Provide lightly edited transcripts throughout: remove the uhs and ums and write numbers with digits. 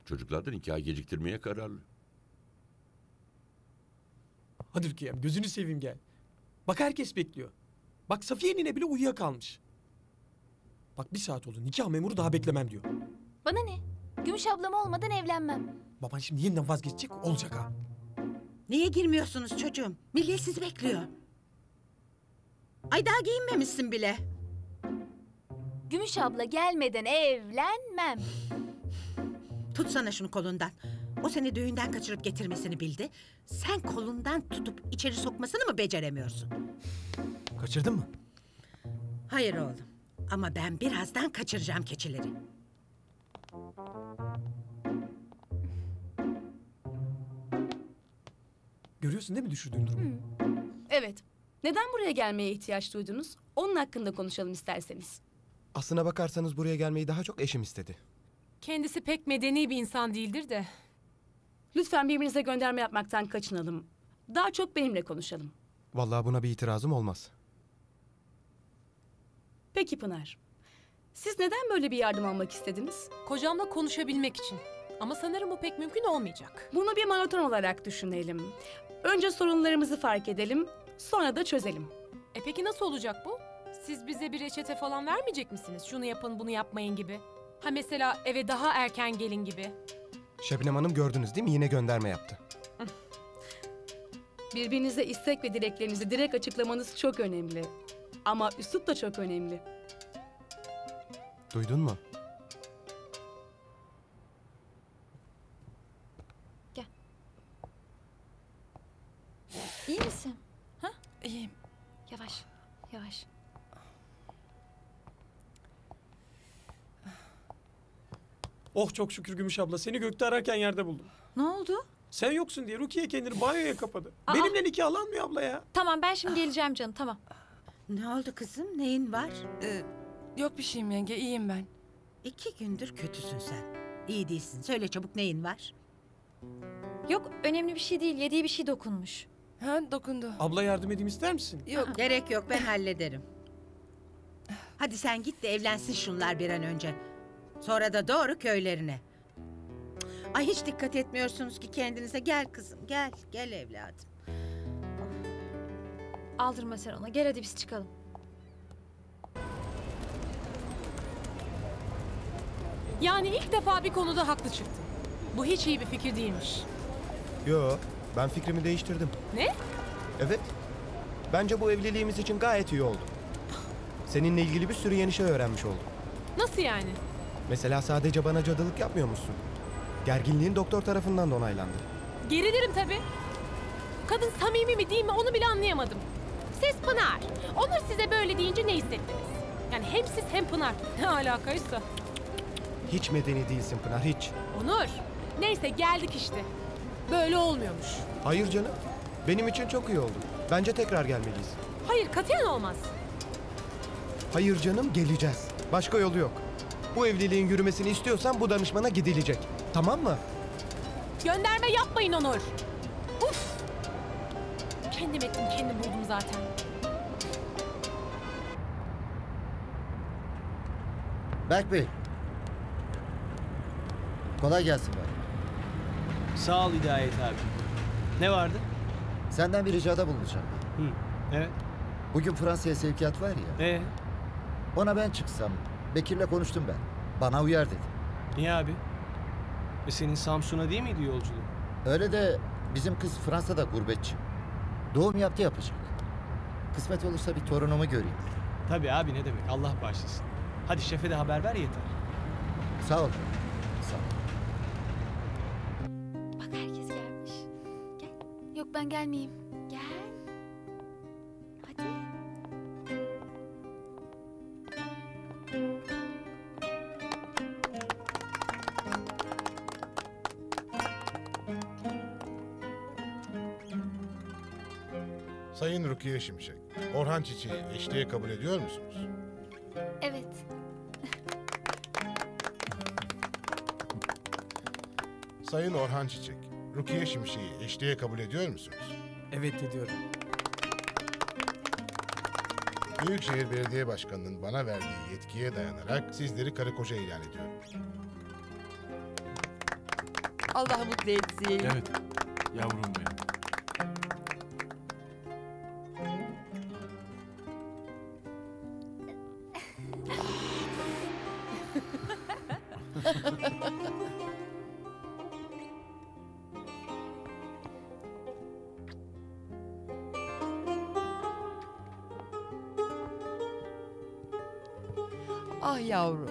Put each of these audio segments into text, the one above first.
Çocuklar da nikahı geciktirmeye kararlı. Hadi Rukiye'm gözünü seveyim gel. Bak herkes bekliyor. Bak Safiye nine bile uyuyakalmış. Bak 1 saat oldu nikah memuru daha beklemem diyor. Bana ne? Gümüş ablam olmadan evlenmem. Baban şimdi yeniden vazgeçecek olacak ha. Niye girmiyorsunuz çocuğum? Millet sizi bekliyor. Ay daha giyinmemişsin bile. Gümüş abla gelmeden evlenmem. Tutsana şunu kolundan. O seni düğünden kaçırıp getirmesini bildi. Sen kolundan tutup içeri sokmasını mı beceremiyorsun? Kaçırdın mı? Hayır oğlum. Ama ben birazdan kaçıracağım keçileri. Görüyorsun değil mi düşürdüğün durumu? Evet. Neden buraya gelmeye ihtiyaç duydunuz? Onun hakkında konuşalım isterseniz. Aslına bakarsanız buraya gelmeyi daha çok eşim istedi. Kendisi pek medeni bir insan değildir de. Lütfen birbirinize gönderme yapmaktan kaçınalım. Daha çok benimle konuşalım. Vallahi buna bir itirazım olmaz. Peki Pınar. Siz neden böyle bir yardım almak istediniz? Kocamla konuşabilmek için. Ama sanırım bu pek mümkün olmayacak. Bunu bir maraton olarak düşünelim. Önce sorunlarımızı fark edelim, sonra da çözelim. Peki nasıl olacak bu? Siz bize bir reçete falan vermeyecek misiniz? Şunu yapın, bunu yapmayın gibi. Ha mesela eve daha erken gelin gibi. Şebnem Hanım gördünüz değil mi? Yine gönderme yaptı. Birbirinize istek ve dileklerinizi direkt açıklamanız çok önemli. Ama üslup da çok önemli. Duydun mu? İyi misin? Ha? İyiyim. Yavaş, yavaş. Oh çok şükür Gümüş abla seni gökte ararken yerde buldum. Ne oldu? Sen yoksun diye Rukiye kendini banyoya kapadı. Aa! Benimle nikahlanmıyor abla ya. Tamam ben şimdi geleceğim canım tamam. Ne oldu kızım? Neyin var? Yok bir şeyim yenge, iyiyim ben. 2 gündür kötüsün sen. İyi değilsin. Söyle çabuk neyin var? Yok önemli bir şey değil yediği bir şey dokunmuş. Ha, dokundu. Abla yardım edeyim ister misin? Yok. Gerek yok ben hallederim. Hadi sen git de evlensin şunlar bir an önce. Sonra da doğru köylerine. Ay hiç dikkat etmiyorsunuz ki kendinize. Gel kızım gel. Gel evladım. Aldırma sen ona gel hadi biz çıkalım. Yani ilk defa bir konuda haklı çıktın. Bu hiç iyi bir fikir değilmiş. Yo, ben fikrimi değiştirdim. Ne? Evet. Bence bu evliliğimiz için gayet iyi oldu. Seninle ilgili bir sürü yeni şey öğrenmiş oldum. Nasıl yani? Mesela sadece bana cadılık yapmıyormuşsun. Gerginliğin doktor tarafından da onaylandı. Gerilirim tabii. Kadın samimi mi değil mi onu bile anlayamadım. Siz Pınar. Onur size böyle deyince ne hissettiniz? Yani hem siz hem Pınar. Ne alakaysa. Hiç medeni değilsin Pınar, hiç. Onur. Neyse geldik işte. Böyle olmuyormuş. Hayır canım. Benim için çok iyi oldu. Bence tekrar gelmeliyiz. Hayır katiyen olmaz. Hayır canım, geleceğiz. Başka yolu yok. Bu evliliğin yürümesini istiyorsan bu danışmana gidilecek. Tamam mı? Gönderme yapmayın Onur. Uf. Kendim ettim kendim buldum zaten. Berk Bey. Kolay gelsin bari. Sağ ol Hidayet abi. Ne vardı? Senden bir ricada bulunacağım. Hı, evet. Bugün Fransa'ya sevkiyat var ya. Ona ben çıksam. Bekir'le konuştum ben. Bana uyar dedi. Niye abi? Senin Samsun'a değil miydi yolculuğun? Öyle de bizim kız Fransa'da gurbetçi. Doğum yapacak. Kısmet olursa bir torunumu göreyim. Tabii abi ne demek Allah bağışlasın. Hadi şefe de haber ver yeter. Sağ ol. Sağ ol. Bak herkes gelmiş. Gel. Yok ben gelmeyeyim. Gel. Hadi. Sayın Rukiye Şimşek, Orhan Çiçek'i eşliğe kabul ediyor musunuz? Evet. Sayın Orhan Çiçek, Rukiye Şimşek'i eşliğe kabul ediyor musunuz? Evet ediyorum. Büyükşehir Belediye Başkanı'nın bana verdiği yetkiye dayanarak sizleri karı koca ilan ediyorum. Allah mutlu etsin. Evet, yavrum benim. Ah yavrum.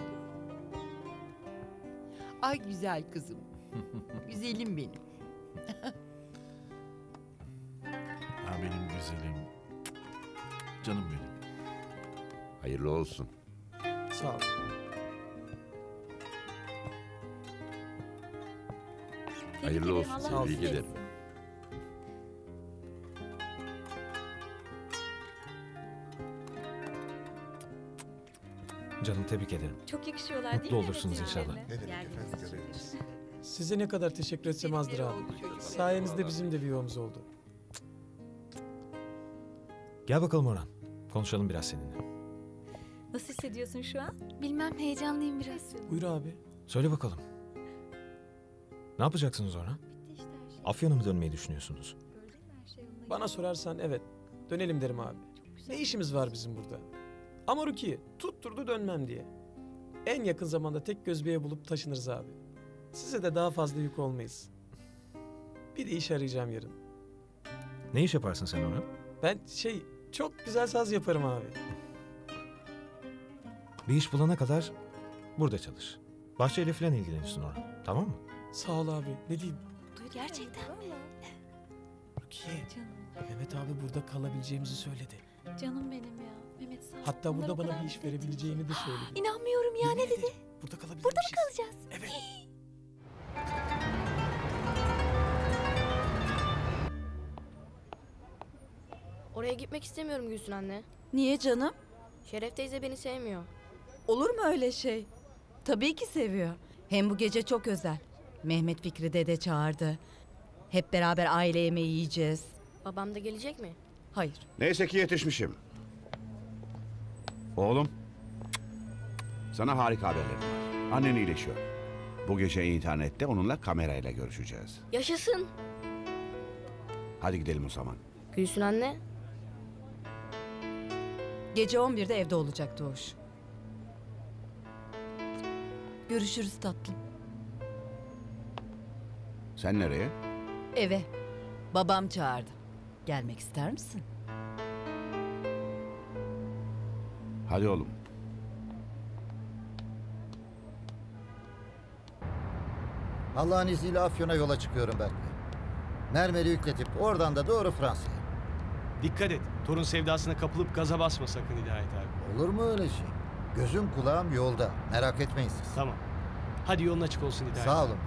Ay güzel kızım. Güzelim benim. Ha benim güzelim. Canım benim. Hayırlı olsun. Sağ ol. Hayırlı olsun. Sağ ol. Tebrik ederim. Canım tebrik ederim. Çok yakışıyorlar Mutlu olursunuz inşallah. Ne demek efendim görevimiz. Size ne kadar teşekkür etsem azdır abi. Sayenizde bizim de bir yuvamız oldu. Gel bakalım Orhan. Konuşalım biraz seninle. Nasıl hissediyorsun şu an? Bilmem, heyecanlıyım biraz. Buyur abi. Söyle bakalım. Ne yapacaksınız Orhan? Afyon'a mı dönmeyi düşünüyorsunuz? Bana sorarsan evet. Dönelim derim abi. Ne işimiz var bizim burada? Ama Rukiye tutturdu dönmem diye. En yakın zamanda tek göz bir ev bulup taşınırız abi. Size de daha fazla yük olmayız. Bir de iş arayacağım yarın. Ne iş yaparsın sen Orhan? Ben çok güzel saz yaparım abi. Bir iş bulana kadar burada çalış. Bahçeyle falan ilgilenirsin Orhan. Tamam mı? Sağ ol abi. Ne diyeyim? Gerçekten mi? Rukiye. Mehmet abi burada kalabileceğimizi söyledi. Canım benim ya. Mehmet sağ ol. Hatta Onlar burada o bana kadar bir iş mutlu etti verebileceğini de ki. söyledi. İnanmıyorum ya, ne dedi? Burada kalabilir Burada mı kalacağız? Evet. Oraya gitmek istemiyorum Gülsün anne. Niye canım? Şeref teyze beni sevmiyor. Olur mu öyle şey? Tabii ki seviyor. Hem bu gece çok özel. Mehmet Fikri dede çağırdı. Hep beraber aile yemeği yiyeceğiz. Babam da gelecek mi? Hayır. Neyse ki yetişmişim. Oğlum, sana harika haberlerim var. Annen iyileşiyor. Bu gece internette onunla kamerayla görüşeceğiz. Yaşasın. Hadi gidelim o zaman. Gülsün anne. Gece 11'de evde olacak Doğuş. Görüşürüz tatlım. Sen nereye? Eve. Babam çağırdı. Gelmek ister misin? Hadi oğlum. Allah'ın izniyle Afyon'a yola çıkıyorum Berk Bey. Mermeri yükletip oradan da doğru Fransa'ya. Dikkat et. Torun sevdasına kapılıp gaza basma sakın Hidayet abi. Olur mu öyle şey? Gözüm kulağım yolda. Merak etmeyin siz. Tamam. Hadi yolun açık olsun Hidayet. Sağ olun.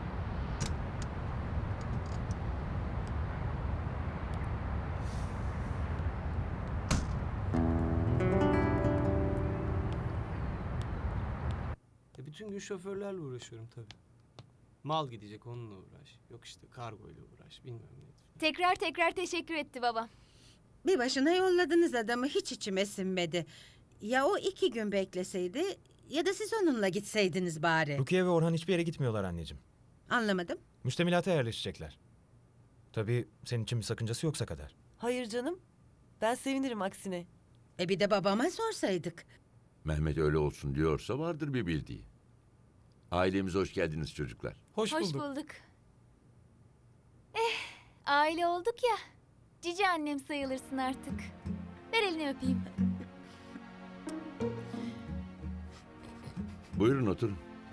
Bütün gün şoförlerle uğraşıyorum tabii. Mal gidecek onunla uğraş. Yok işte kargoyla uğraş bilmem ne. Tekrar tekrar teşekkür etti babam. Bir başına yolladınız adamı, hiç içime sinmedi. Ya o 2 gün bekleseydi ya da siz onunla gitseydiniz bari. Rukiye ve Orhan hiçbir yere gitmiyorlar anneciğim. Anlamadım. Müştemilata yerleşecekler. Tabii senin için bir sakıncası yoksa kadar. Hayır canım. Ben sevinirim aksine. Bir de babama sorsaydık. Mehmet öyle olsun diyorsa vardır bir bildiği. Ailemize hoş geldiniz çocuklar. Hoş bulduk. Aile olduk ya. Cici annem sayılırsın artık. Ver elini öpeyim. Buyurun oturun.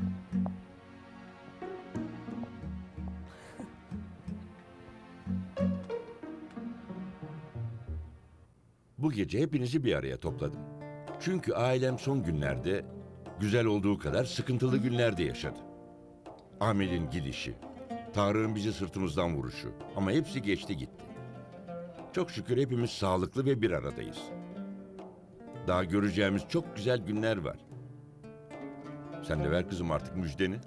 Bu gece hepinizi bir araya topladım. Çünkü ailem son günlerde güzel olduğu kadar sıkıntılı günlerde yaşadı. Ahmet'in gidişi, Tarık'ın bizi sırtımızdan vuruşu ama hepsi geçti gitti. Çok şükür hepimiz sağlıklı ve bir aradayız. Daha göreceğimiz çok güzel günler var. Sen de ver kızım artık müjdeni.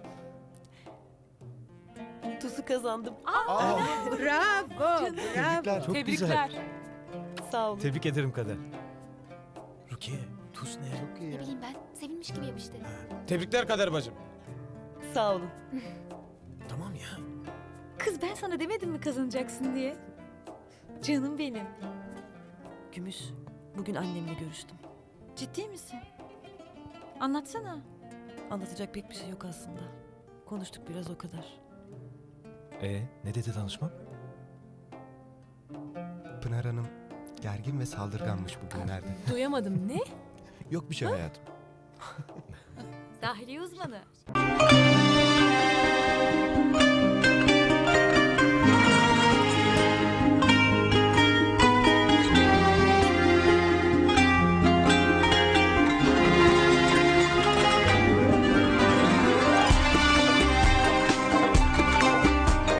Tuzu kazandım. Bravo, Tebrikler, çok Tebrikler. güzel. Sağ olun. Tebrik ederim Kader. Rukiye, tuz ne? Ne bileyim ben, sevinmiş gibi yapıştı. Tebrikler Kader bacım. Sağ olun. Tamam Tamam ya. Kız ben sana demedim mi kazanacaksın diye? Canım benim. Gümüş, bugün annemle görüştüm. Ciddi misin? Anlatsana. Anlatacak pek bir şey yok aslında. Konuştuk biraz o kadar. Ne dedi danışman? Pınar Hanım gergin ve saldırganmış bugünlerde. Duyamadım, ne? Yok bir şey hayatım. Dahiliye uzmanı.